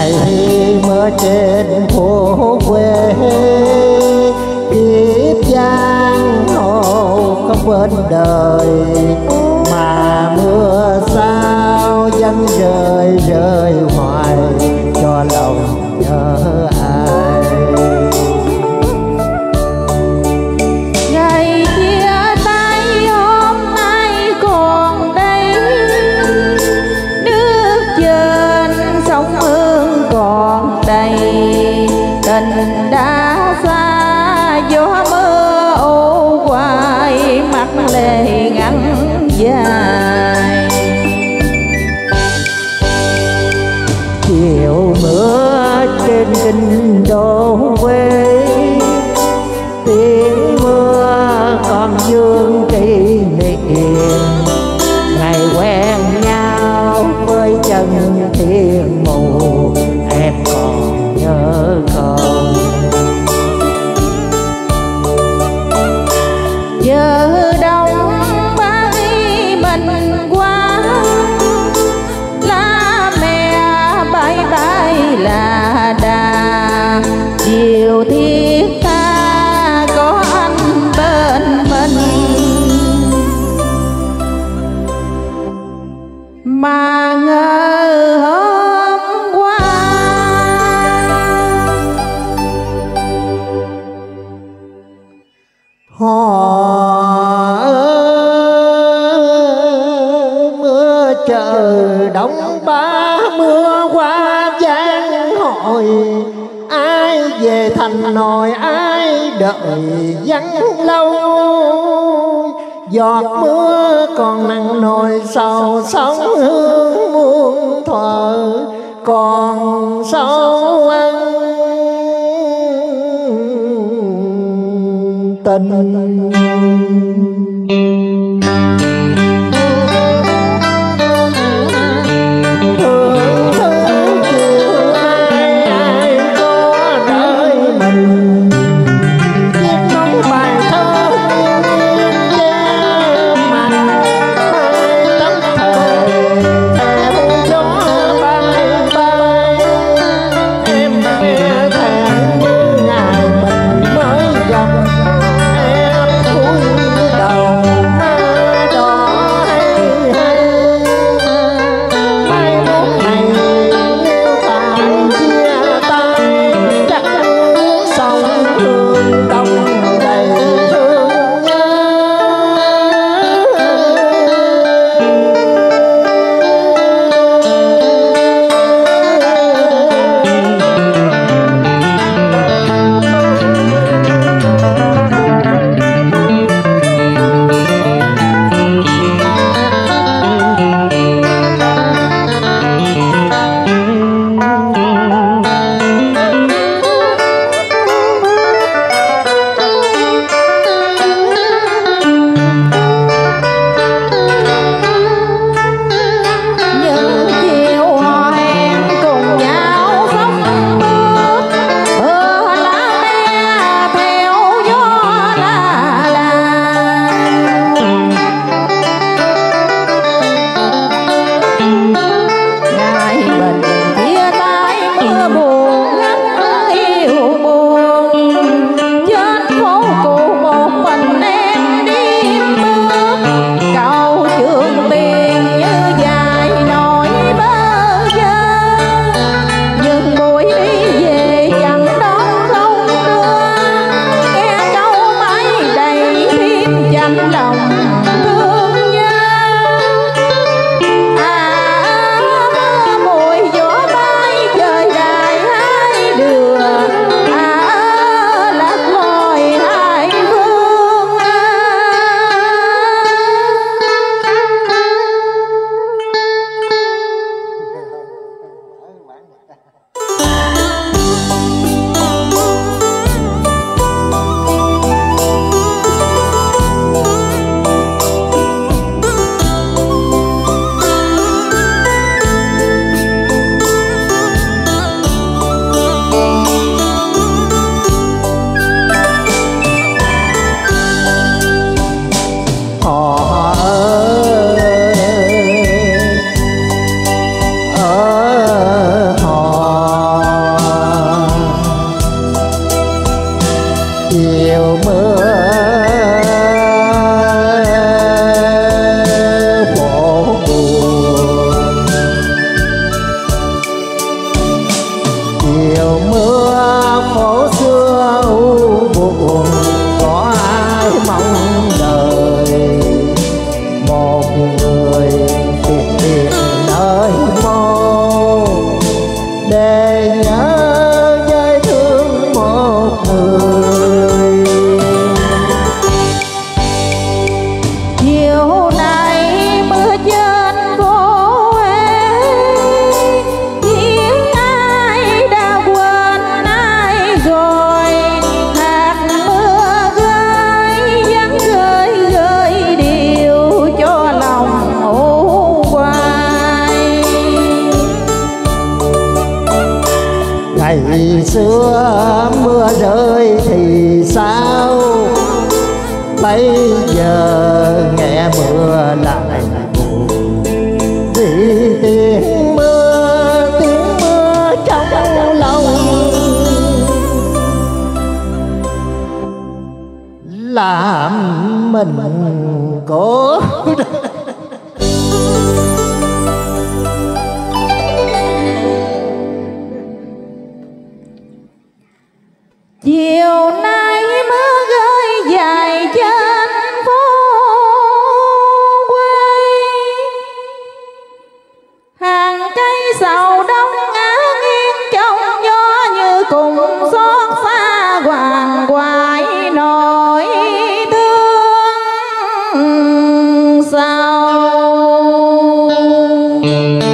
ngày mưa trên phố quê kiếp giang hồ không bên đời mà mưa sao vẫn rơi rơi hoài cho lòng nhớ ai. Ngày chia tay hôm nay còn đây, nước trên sông Hương còn đầy, tình đã xa gió mưa ô hoài mắt lệ ngắn dài. Chiều mưa trên kinh đô quê, tiếng mưa còn vương kỷ niệm ngày quen nhau với chân thiên mù, em còn nhớ không? Giờ đông bay mình qua, lá me bay bay là đà, chiều thiết tha có anh bên mình mà ngờ hôm qua. Họ mưa chờ đông ba mưa qua giang hội, ai về thành nồi ai đợi vắng lâu. Giọt mưa còn nặng nồi sầu sóng hương muôn thuở còn sâu ăn tình. ngày xưa mưa rơi thì sao, bây giờ nghe mưa lại buồn vì tiếng mưa trong lòng làm mình cố. Chiều nay mưa rơi dài trên phố quê, hàng cây sầu đông ngã nghiêng trong gió như cùng xót xa hoàng hoài nỗi thương sầu.